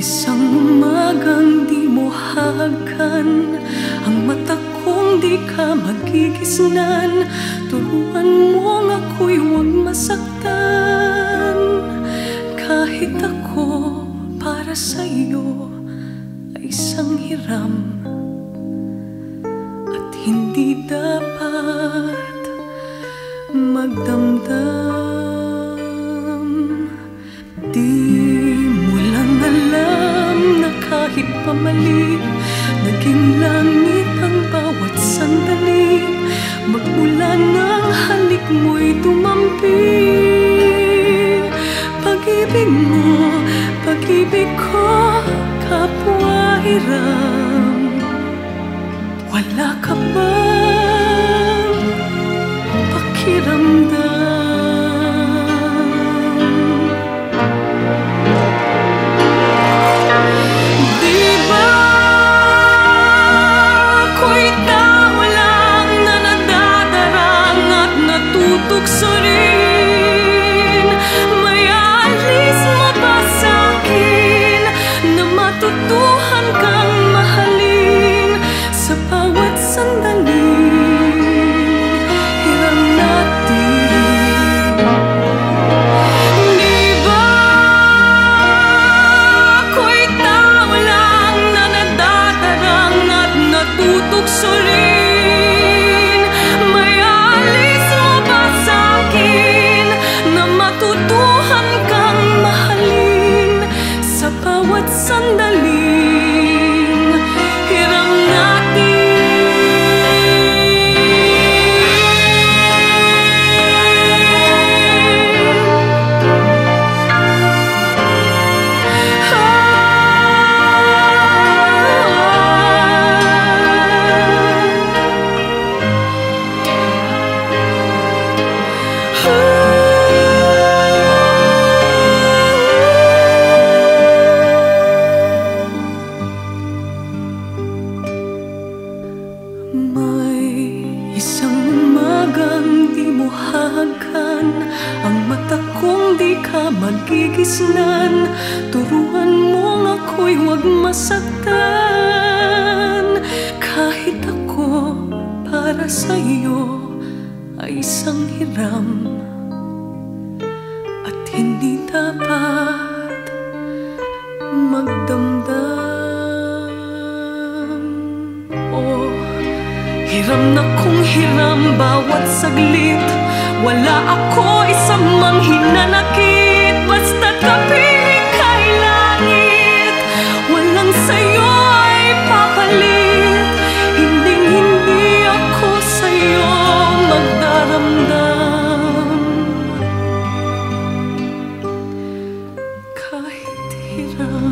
Isang umagang di mo hagan, ang mata kong di ka magigisnan. Turuan mong ako'y huwag masaktan. Kahit ako para sa'yo ay isang hiram, at hindi dapat magdamdam. Di mo lang alam na kahit pamali, naging langit ang bawat sandali. Magmula ng halik mo'y tumampi. Pag-ibig mo, pag-ibig ko, kapwa hiram. Wala ka bang pakiramdam? Tukso rin, may aalis mo ba sa'kin na matutuhan kang mahalin sa bawat sandali? Hiram natin. Di ba ako'y tao lang na nadadarang at natutokso rin? Matutuhan kang mahalin sa bawat sandaling hiram ang mata kong di ka magigisnan. Turuan mong ako'y huwag masaktan. Kahit ako para sa'yo ay isang hiram, at hindi dapat magdamdam. Oh, hiram na kung hiram bawat saglit. Wala ako isang mang hinanakit, basta't kapiling kay langit. Walang sa'yo ay papalit, hinding-hindi ako sa'yo magdaramdam. Kahit hirap.